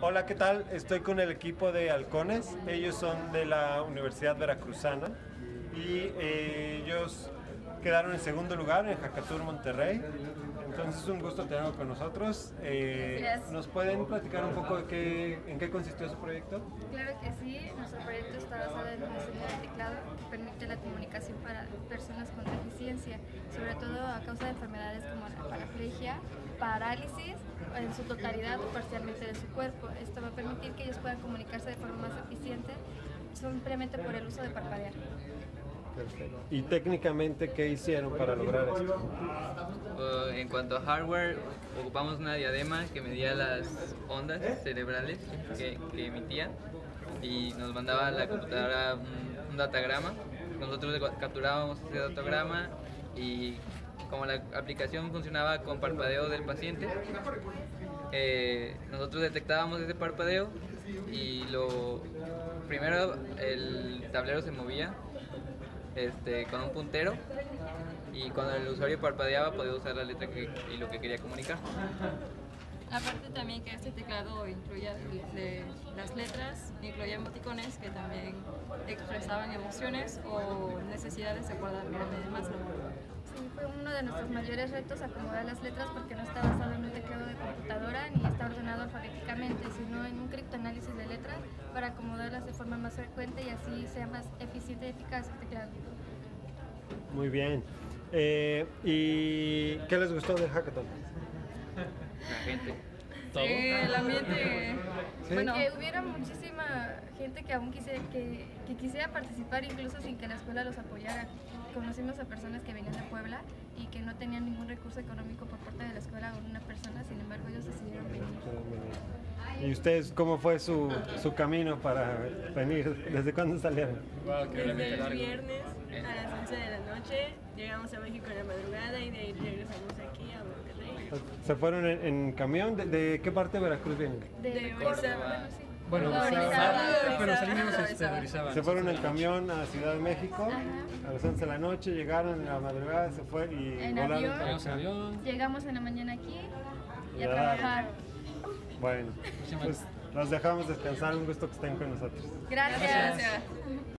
Hola, ¿qué tal? Estoy con el equipo de Halcones. Ellos son de la Universidad Veracruzana y ellos quedaron en segundo lugar en Hackatour Monterrey. Entonces es un gusto tenerlo con nosotros. ¿Nos pueden platicar un poco en qué consistió su proyecto? Claro que sí, nuestro proyecto está basado en un diseño de teclado que permite la comunicación para personas con deficiencia, sobre todo a causa de enfermedades como la paraplegia, parálisis, en su totalidad o parcialmente de su cuerpo. Esto va a permitir que ellos puedan comunicarse de forma más eficiente simplemente por el uso de parpadear. Perfecto. ¿Y técnicamente qué hicieron para lograr esto? En cuanto a hardware, ocupamos una diadema que medía las ondas cerebrales que emitían y nos mandaba a la computadora un datagrama. Nosotros capturábamos ese datagrama y como la aplicación funcionaba con parpadeo del paciente, nosotros detectábamos ese parpadeo y primero el tablero se movía con un puntero y cuando el usuario parpadeaba podía usar la letra y lo que quería comunicar. Aparte también que este teclado incluía las letras, incluía emoticones que también expresaban emociones o necesidades de guardar memoria de más. Sí, fue uno de nuestros mayores retos acomodar las letras porque no está basado en un teclado de computadora ni está ordenado alfabéticamente, sino en un criptoanálisis de letras para acomodarlas de forma más frecuente y así sea más eficiente y eficaz el teclado. Muy bien. ¿Y qué les gustó del hackathon? La gente. Sí, el ambiente. ¿Sí? Bueno, Que hubiera muchísima gente que aún quisiera participar incluso sin que la escuela los apoyara. Conocimos a personas que venían de Puebla y que no tenían ningún recurso económico por parte de la escuela o una persona, sin embargo ellos decidieron venir. ¿Y ustedes cómo fue su camino para venir? ¿Desde cuándo salieron? Desde el viernes a las 11 de la noche llegamos a México en la madrugada y de ahí regresamos aquí a Monterrey. ¿Se fueron en camión? ¿De qué parte de Veracruz vienen? De Córdoba, Orizaba. sí. Bueno, pero salimos de Orizaba. Se fueron en camión a Ciudad de México a las 11 de la noche, llegaron en la madrugada, se fue y En volaron. avión. Llegamos en avión. Llegamos en la mañana aquí y a Ya. trabajar. Bueno, pues los dejamos descansar, un gusto que estén con nosotros. Gracias.